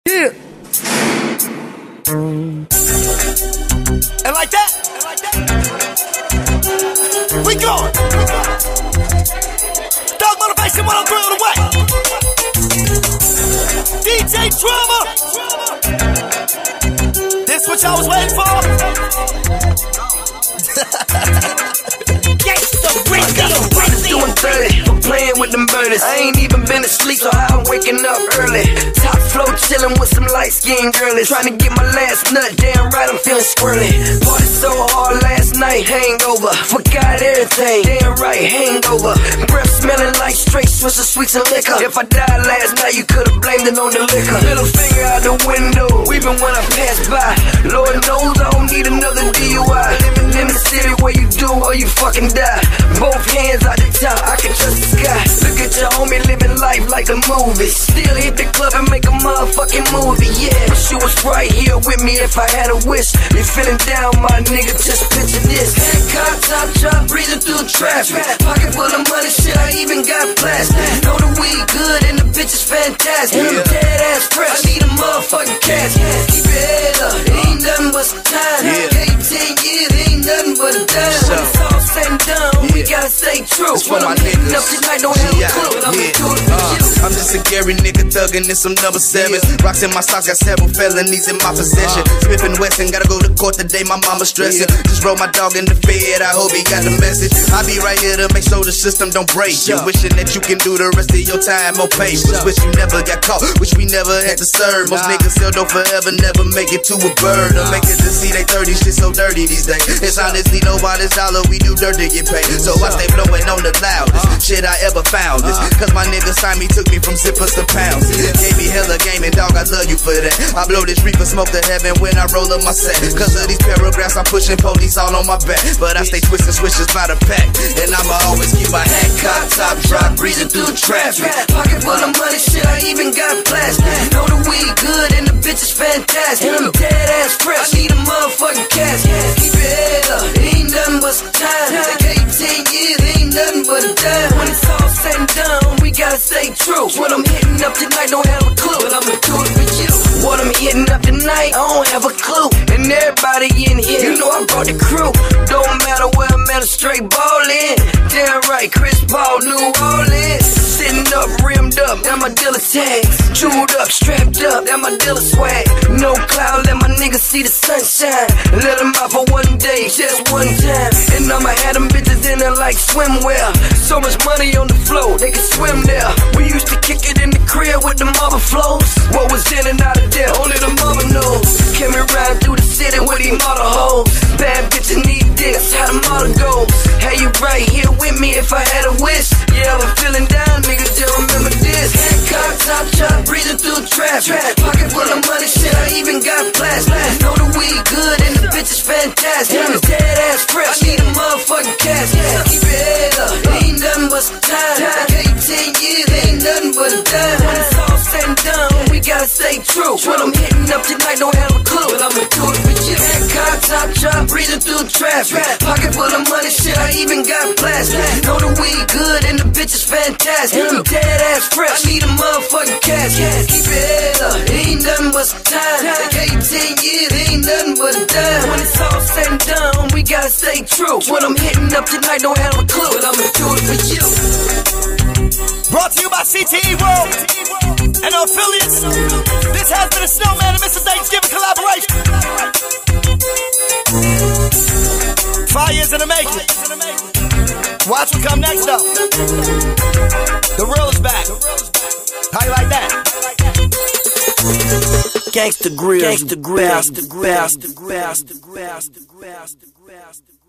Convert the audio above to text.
Yeah. And like that, we going. Dog Motivation 103 on the way. DJ Drama. This what y'all was waiting for? Doing 30 for playing with them burners. I ain't even been asleep, so I'm waking up early. Top flow chillin' with some light-skinned girlies. Trying to get my last nut, damn right I'm feeling squirrely. Party so hard last night, hangover. Forgot everything, damn right, hangover. Breath smelling like straight Swisher Sweets and liquor. If I died last night, you could've blamed it on the liquor. Middle finger out the window, even when I pass by. Lord knows I don't need another DUI. Living in the city where you do or you fucking die. Both hands out the top, I can trust the sky. Look at your homie living life like a movie. Still hit the club and make a motherfucking movie, yeah. Wish you was right here with me if I had a wish. You feeling down, my nigga, just picture this. Car top drop, breathing through traffic. Pocket full of money, shit, I even got plastic. Know the weed good and the bitch is fantastic. I'm dead ass fresh, I need a motherfucking casket. Keep your head up, it ain't nothing but some time. Gave 10 years, it ain't nothing but a dime. When it's all said and done, we gotta stay true. It's for my niggas. Up tonight, don't have a clue, but I'm gonna do it for you. I'm just a Gary nigga thuggin' in some number 7s. Rocks in my socks, got several felonies in my possession. Smith and Wesson, gotta go to court today, my mama stressing. Just roll my dog in the fed, I hope he got the message. I be right here to make sure the system don't break you. Wishing that you can do the rest of your time on papers. Wish you never got caught, wish we never had to serve. Most niggas still don't forever, never make it to a bird. Or make it to see they 30, shit so dirty these days. It's honestly nobody's dollar, we do dirt to get paid. So I stay blowing on the loudest shit I ever found. Cause my nigga signed me, took me from zippers to pounds. Gave me hella gaming, dog, I love you for that. I blow this reefer smoke to heaven when I roll up my set. Cause of these paragraphs, I'm pushing police all on my back. But I stay twisting switches by the pack. And I'ma always keep my hat cocked, top drop, breezing through traffic. Pocket full of money, shit, I even got plastic. Know the weed good and the bitch is fantastic. I'm dead ass fresh, I need a motherfucking casket. Keep your head up, it ain't nothing but some time. Gave 10 years, it ain't nothing but a dime. When it's all said and done, we gotta stay true. What I'm hitting up tonight, don't have a clue, but I'ma do it for you. What I'm hitting up tonight, I don't have a clue. And everybody in here, you know I brought the crew. Don't matter where I'm at, I'm straight ballin'. Damn right, Chris Paul, New Orleans. Sitting up, rimmed up, that my dealer tags. Chewed up, strapped up, that my dealer swag. No cloud, let my niggas see the sunshine. Let them out for one day, just one time. And I'ma have them bitches in there like swimwear. So much money on the floor, they can swim there. We used to kick it in the crib with the mother flows. What was in and out of there, only the mother knows. Came around through the city with these mother hoes. Bad bitches need dicks, how the mother goes. Hey, you right here with me if I had a wish. Yeah, I'm feeling down, niggas, just remember this. Car top chop, breathing through traffic. Pocket full of money, shit, I even got plastic. Know the weed good and the bitch is fantastic. I'm dead ass fresh, I need a motherfucking casket. Keep your head up, it ain't nothing but some time. Gave 10 years, it ain't nothing but a dime. When it's all said and done, we gotta stay true. What I'm hitting up tonight, don't have a clue, but I'ma do it for you. Car top chop, breathing through traffic. Pocket full of money, shit, I even got plastic. Know the weed good and the bitch is fantastic. I'm dead ass fresh, I need a motherfucking casket. Keep your head up, it ain't nothing but some time. Gave 10 years, it ain't nothing but a dime. When it's all said and done, we gotta stay true. What I'm hitting up tonight, don't have a clue, but I'ma do it for you. Brought to you by CTE World and our affiliates. This has been a Snowman and Mr. Thanksgiving collaboration. 5 years in the making. Watch what come next though. The real is back. How you like that? Gangsta Grills, Gangsta Grills, Gangsta Grills, Gangsta Grills, Gangsta Grills.